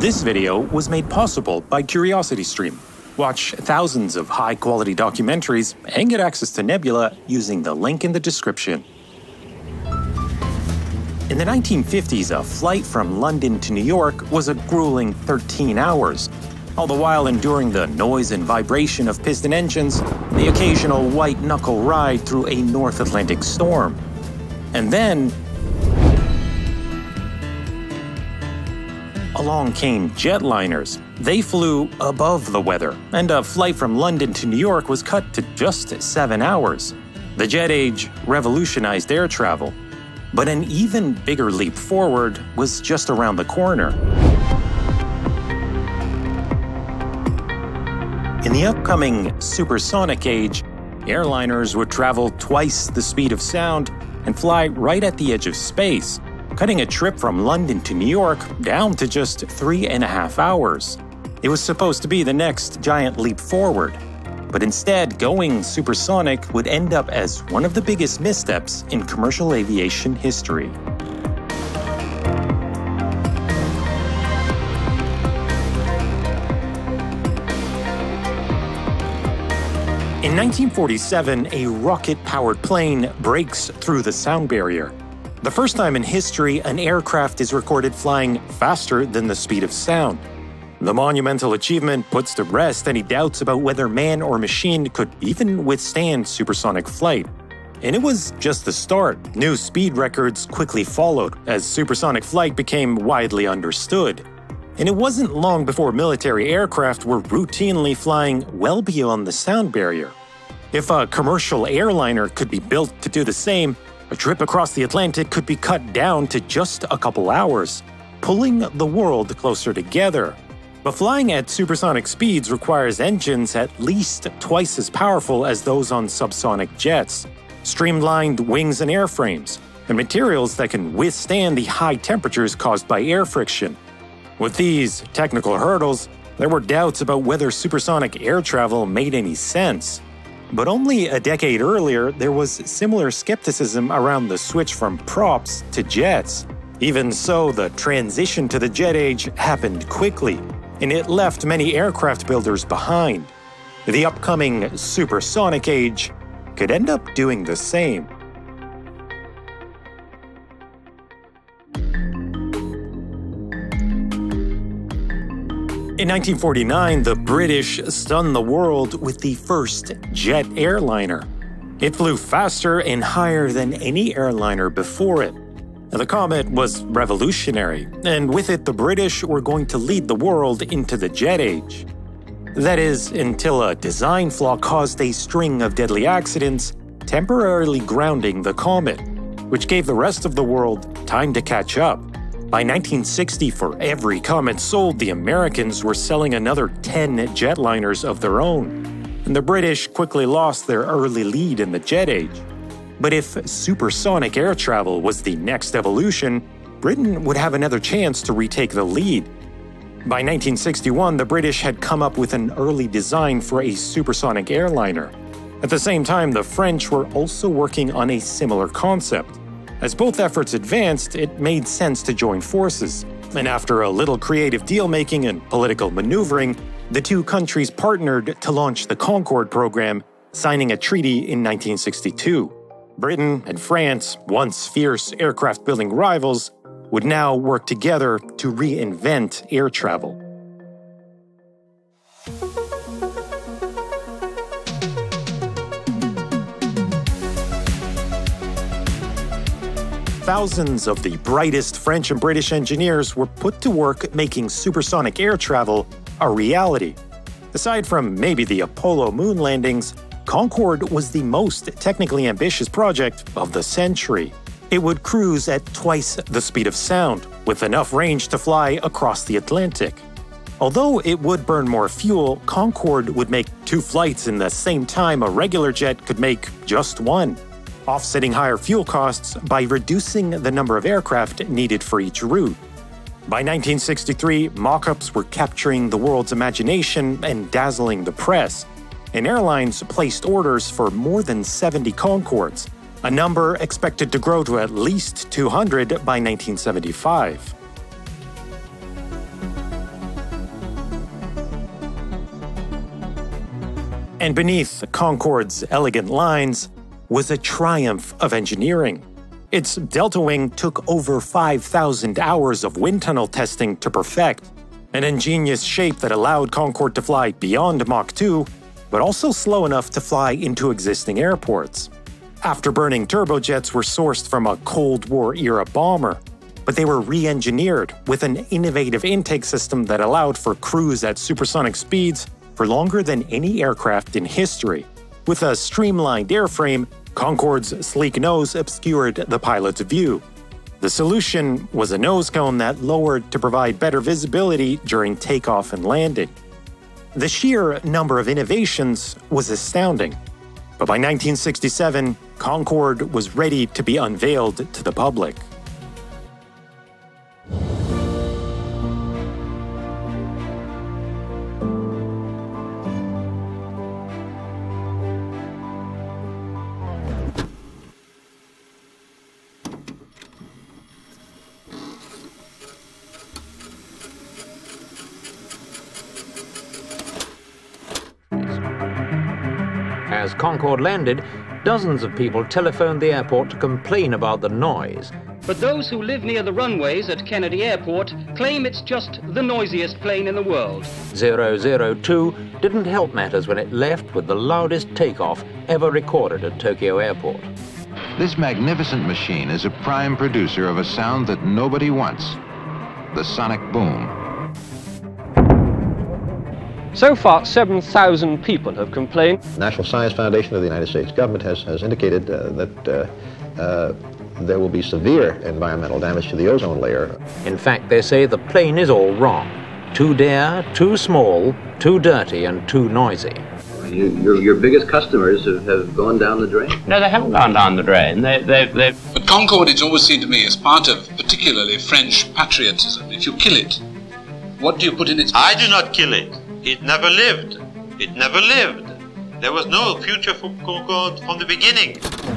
This video was made possible by CuriosityStream. Watch thousands of high-quality documentaries and get access to Nebula using the link in the description. In the 1950s, a flight from London to New York was a grueling 13 hours, all the while enduring the noise and vibration of piston engines and the occasional white-knuckle ride through a North Atlantic storm. And then along came jetliners. They flew above the weather, and a flight from London to New York was cut to just 7 hours. The jet age revolutionized air travel, but an even bigger leap forward was just around the corner. In the upcoming supersonic age, airliners would travel twice the speed of sound and fly right at the edge of space, cutting a trip from London to New York down to just 3.5 hours. It was supposed to be the next giant leap forward, but instead, going supersonic would end up as one of the biggest missteps in commercial aviation history. In 1947, a rocket-powered plane breaks through the sound barrier. The first time in history an aircraft is recorded flying faster than the speed of sound. The monumental achievement puts to rest any doubts about whether man or machine could even withstand supersonic flight. And it was just the start. New speed records quickly followed as supersonic flight became widely understood. And it wasn't long before military aircraft were routinely flying well beyond the sound barrier. If a commercial airliner could be built to do the same, a trip across the Atlantic could be cut down to just a couple hours, pulling the world closer together. But flying at supersonic speeds requires engines at least twice as powerful as those on subsonic jets, streamlined wings and airframes, and materials that can withstand the high temperatures caused by air friction. With these technical hurdles, there were doubts about whether supersonic air travel made any sense. But only a decade earlier, there was similar skepticism around the switch from props to jets. Even so, the transition to the jet age happened quickly, and it left many aircraft builders behind. The upcoming supersonic age could end up doing the same. In 1949, the British stunned the world with the First Jet Airliner. It flew faster and higher than any airliner before it. The Comet was revolutionary, and with it the British were going to lead the world into the jet age. That is, until a design flaw caused a string of deadly accidents, temporarily grounding the Comet, which gave the rest of the world time to catch up. By 1960, for every Comet sold, the Americans were selling another 10 jetliners of their own, and the British quickly lost their early lead in the jet age. But if supersonic air travel was the next evolution, Britain would have another chance to retake the lead. By 1961, the British had come up with an early design for a supersonic airliner. At the same time, the French were also working on a similar concept. As both efforts advanced, it made sense to join forces. And after a little creative deal-making and political maneuvering, the two countries partnered to launch the Concorde program, signing a treaty in 1962. Britain and France, once fierce aircraft-building rivals, would now work together to reinvent air travel. Thousands of the brightest French and British engineers were put to work making supersonic air travel a reality. Aside from maybe the Apollo moon landings, Concorde was the most technically ambitious project of the century. It would cruise at twice the speed of sound, with enough range to fly across the Atlantic. Although it would burn more fuel, Concorde would make 2 flights in the same time a regular jet could make just 1. Offsetting higher fuel costs by reducing the number of aircraft needed for each route. By 1963, mockups were capturing the world's imagination and dazzling the press, and airlines placed orders for more than 70 Concordes, a number expected to grow to at least 200 by 1975. And beneath Concorde's elegant lines was a triumph of engineering. Its delta wing took over 5,000 hours of wind tunnel testing to perfect, an ingenious shape that allowed Concorde to fly beyond Mach 2, but also slow enough to fly into existing airports. Afterburning turbojets were sourced from a Cold War-era bomber, but they were re-engineered with an innovative intake system that allowed for cruise at supersonic speeds for longer than any aircraft in history. With a streamlined airframe, Concorde's sleek nose obscured the pilot's view. The solution was a nose cone that lowered to provide better visibility during takeoff and landing. The sheer number of innovations was astounding, but by 1967, Concorde was ready to be unveiled to the public. As Concorde landed, dozens of people telephoned the airport to complain about the noise. But those who live near the runways at Kennedy Airport claim it's just the noisiest plane in the world. 002 didn't help matters when it left with the loudest takeoff ever recorded at Tokyo Airport. This magnificent machine is a prime producer of a sound that nobody wants, the sonic boom. So far, 7,000 people have complained. The National Science Foundation of the United States government has indicated that there will be severe environmental damage to the ozone layer. In fact, they say the plane is all wrong. Too bare, too small, too dirty, and too noisy. Your biggest customers have gone down the drain. No, they haven't gone down the drain. But Concorde, it's always seemed to me, is part of particularly French patriotism. If you kill it, what do you put in its place? I do not kill it. It never lived. It never lived. There was no future for Concorde from the beginning.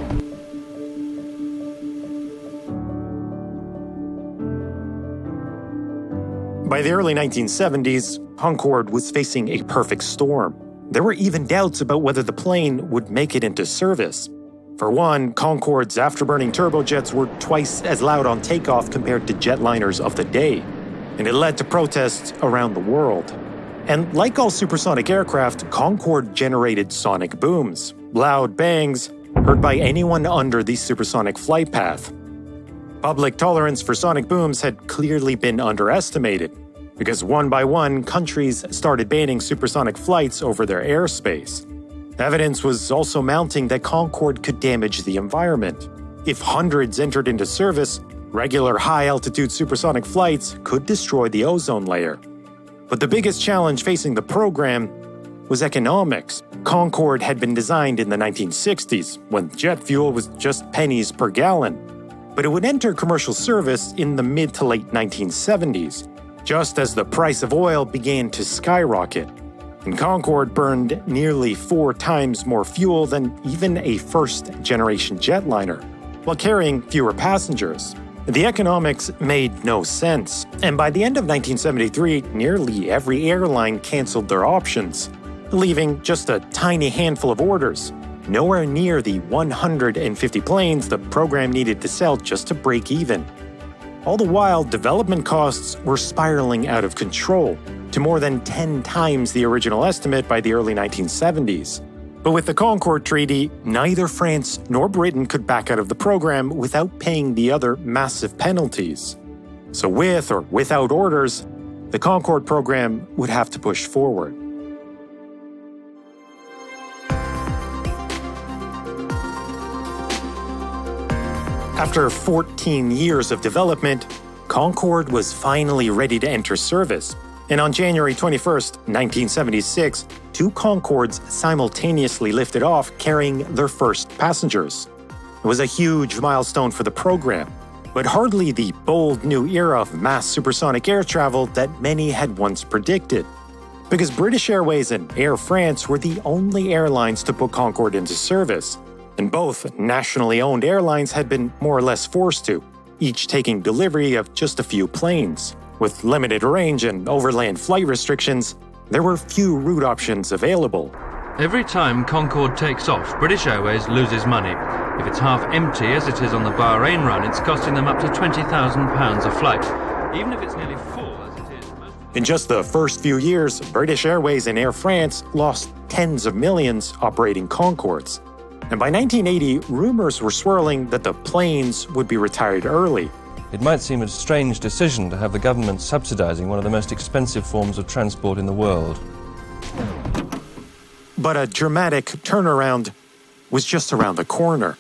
By the early 1970s, Concorde was facing a perfect storm. There were even doubts about whether the plane would make it into service. For one, Concorde's afterburning turbojets were twice as loud on takeoff compared to jetliners of the day, and it led to protests around the world. And like all supersonic aircraft, Concorde generated sonic booms, loud bangs, heard by anyone under the supersonic flight path. Public tolerance for sonic booms had clearly been underestimated, because one by one, countries started banning supersonic flights over their airspace. Evidence was also mounting that Concorde could damage the environment. If hundreds entered into service, regular high-altitude supersonic flights could destroy the ozone layer. But the biggest challenge facing the program was economics. Concorde had been designed in the 1960s, when jet fuel was just pennies per gallon. But it would enter commercial service in the mid to late 1970s, just as the price of oil began to skyrocket. And Concorde burned nearly 4 times more fuel than even a first-generation jetliner, while carrying fewer passengers. The economics made no sense, and by the end of 1973, nearly every airline canceled their options, leaving just a tiny handful of orders, nowhere near the 150 planes the program needed to sell just to break even. All the while, development costs were spiraling out of control, to more than 10 times the original estimate by the early 1970s. But with the Concorde Treaty, neither France nor Britain could back out of the program without paying the other massive penalties. So with or without orders, the Concorde program would have to push forward. After 14 years of development, Concorde was finally ready to enter service. And on January 21, 1976, 2 Concordes simultaneously lifted off carrying their first passengers. It was a huge milestone for the program, but hardly the bold new era of mass supersonic air travel that many had once predicted. Because British Airways and Air France were the only airlines to put Concorde into service, and both nationally owned airlines had been more or less forced to, each taking delivery of just a few planes. With limited range and overland flight restrictions, there were few route options available. Every time Concorde takes off, British Airways loses money. If it's half empty, as it is on the Bahrain run, it's costing them up to £20,000 a flight. Even if it's nearly full, as it is... In just the first few years, British Airways and Air France lost tens of millions operating Concordes. And by 1980, rumors were swirling that the planes would be retired early. It might seem a strange decision to have the government subsidizing one of the most expensive forms of transport in the world. But a dramatic turnaround was just around the corner.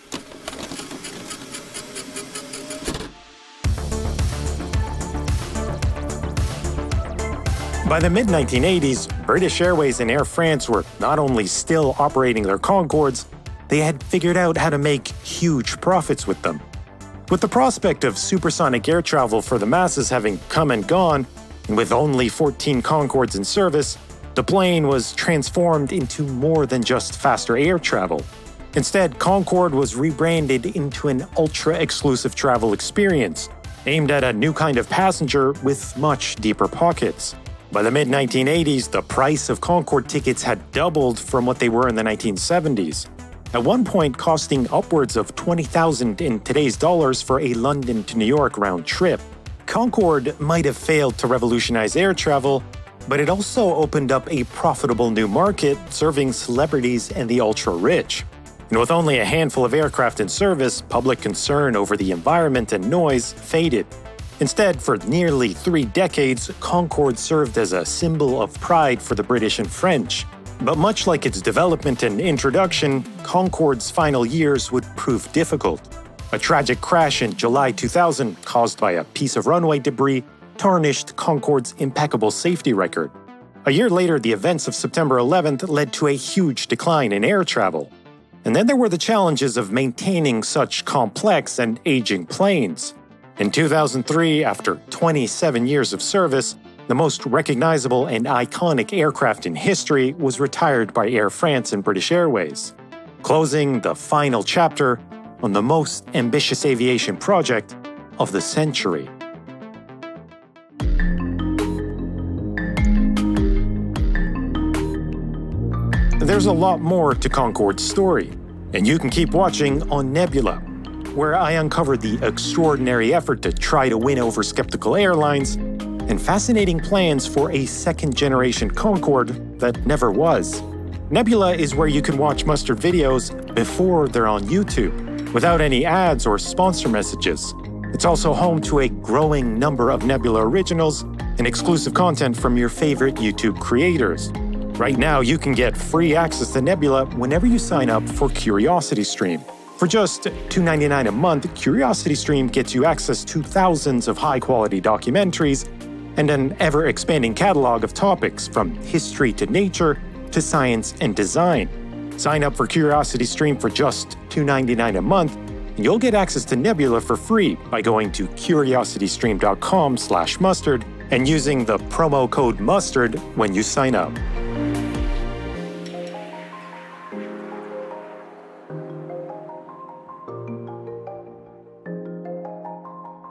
By the mid-1980s, British Airways and Air France were not only still operating their Concordes, they had figured out how to make huge profits with them. With the prospect of supersonic air travel for the masses having come and gone, and with only 14 Concordes in service, the plane was transformed into more than just faster air travel. Instead, Concorde was rebranded into an ultra-exclusive travel experience, aimed at a new kind of passenger with much deeper pockets. By the mid-1980s, the price of Concorde tickets had doubled from what they were in the 1970s, at one point costing upwards of $20,000 in today's dollars for a London to New York round trip. Concorde might have failed to revolutionize air travel, but it also opened up a profitable new market serving celebrities and the ultra-rich. And with only a handful of aircraft in service, public concern over the environment and noise faded. Instead, for nearly 3 decades, Concorde served as a symbol of pride for the British and French. But much like its development and introduction, Concorde's final years would prove difficult. A tragic crash in July 2000 caused by a piece of runway debris tarnished Concorde's impeccable safety record. A year later, the events of September 11th led to a huge decline in air travel. And then there were the challenges of maintaining such complex and aging planes. In 2003, after 27 years of service, the most recognizable and iconic aircraft in history was retired by Air France and British Airways, closing the final chapter on the most ambitious aviation project of the century. There's a lot more to Concorde's story, and you can keep watching on Nebula, where I uncovered the extraordinary effort to try to win over skeptical airlines and fascinating plans for a second-generation Concorde that never was. Nebula is where you can watch Mustard videos before they're on YouTube, without any ads or sponsor messages. It's also home to a growing number of Nebula originals and exclusive content from your favorite YouTube creators. Right now, you can get free access to Nebula whenever you sign up for CuriosityStream. For just $2.99 a month, CuriosityStream gets you access to thousands of high-quality documentaries and an ever-expanding catalog of topics from history to nature to science and design. Sign up for CuriosityStream for just $2.99 a month, and you'll get access to Nebula for free by going to curiositystream.com/mustard and using the promo code MUSTARD when you sign up.